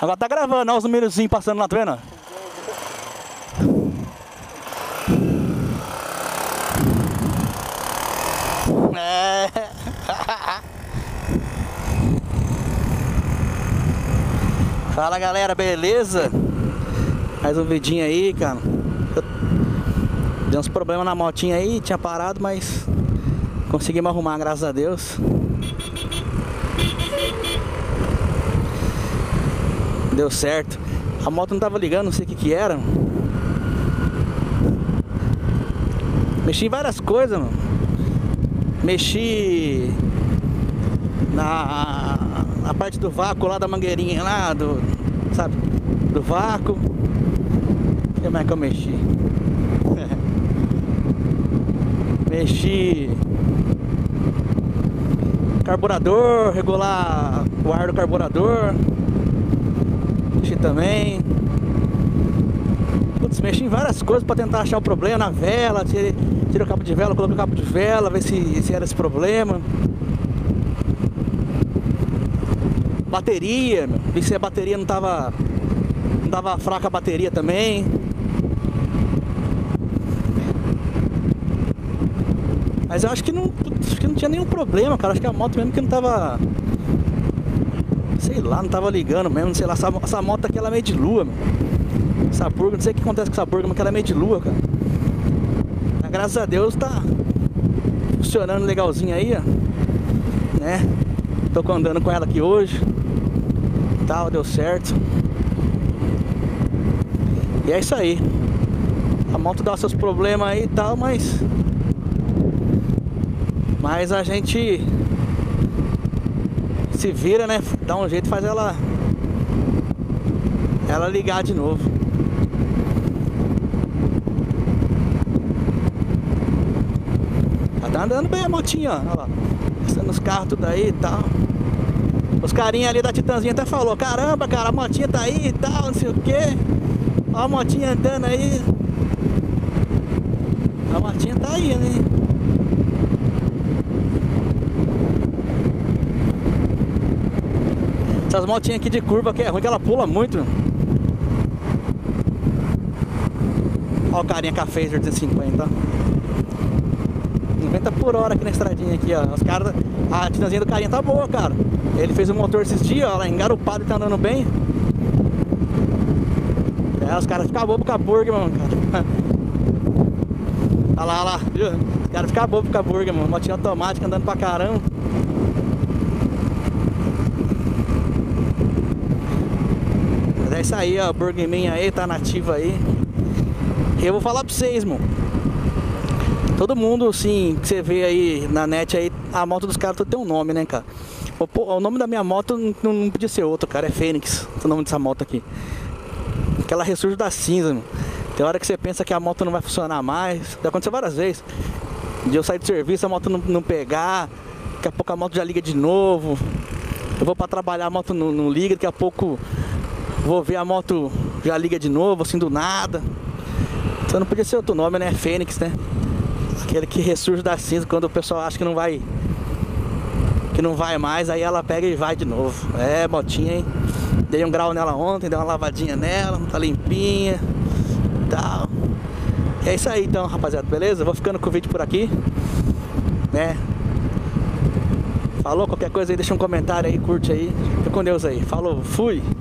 Agora tá gravando, olha os númerozinhos passando lá, tá vendo? É. Fala galera, beleza? Mais um vidinho aí, cara. Deu uns problemas na motinha aí, tinha parado, mas conseguimos arrumar, graças a Deus. Deu certo. A moto não tava ligando, não sei o que era. Mexi em várias coisas, mano. Mexi na parte do vácuo lá da mangueirinha lá, sabe? Do vácuo. O que mais que eu mexi? Mexi carburador, regular o ar do carburador. Mexi também. Putz, mexi em várias coisas pra tentar achar o problema na vela. Tirei o cabo de vela, coloquei o cabo de vela, ver se era esse problema. Bateria, vi se a bateria não tava fraca a bateria também. Mas eu acho que não tinha nenhum problema, cara. Acho que a moto mesmo que não tava, sei lá, não tava ligando mesmo, sei lá. Essa moto aqui ela é meio de lua, meu. Essa purga, não sei o que acontece com essa purga, mas ela é meio de lua, cara. Mas, graças a Deus tá funcionando legalzinho aí, ó, né? Tô andando com ela aqui hoje, tal, deu certo. E é isso aí. A moto dá seus problemas aí e tal, mas a gente se vira, né? Dá um jeito de fazer ela ligar de novo. Tá andando bem a motinha, ó. Olha lá. Passando os carros tudo aí e tal. Os carinha ali da Titanzinha até falou: caramba, cara, a motinha tá aí e tal, não sei o que. Olha a motinha andando aí. A motinha tá aí, né? Essas motinhas aqui de curva que é ruim, que ela pula muito. Olha o carinha com a Phaser 250, 90 por hora aqui na estradinha aqui, ó. Os caras, a Titanzinha do carinha tá boa, cara. Ele fez o motor esses dias, ó, lá engarupado e tá andando bem. É, os caras ficam bobos com a Burger, mano, cara. Olha lá, olha lá, viu? Os caras ficam bobos com a Burger, mano. Motinha automática andando pra caramba. Mas é isso aí, ó. O Burgerman aí tá nativo aí. E eu vou falar pra vocês, mano. Todo mundo, assim, que você vê aí na net aí, a moto dos caras tem um nome, né, cara? O nome da minha moto não podia ser outro, cara. É Fênix, o nome dessa moto aqui. Porque ela ressurge da cinza, mano. Tem hora que você pensa que a moto não vai funcionar mais. Já aconteceu várias vezes. De eu sair do serviço, a moto não pegar. Daqui a pouco a moto já liga de novo. Eu vou pra trabalhar, a moto não liga. Daqui a pouco vou ver a moto já liga de novo, assim, do nada. Então não podia ser outro nome, né? Fênix, né? Aquele que ressurge da cinza quando o pessoal acha que não vai mais, aí ela pega e vai de novo. É, motinha, hein? Dei um grau nela ontem, dei uma lavadinha nela, tá limpinha e tal. É isso aí então, rapaziada, beleza? Vou ficando com o vídeo por aqui, né? Falou, qualquer coisa aí, deixa um comentário aí, curte aí. Fica com Deus aí. Falou, fui!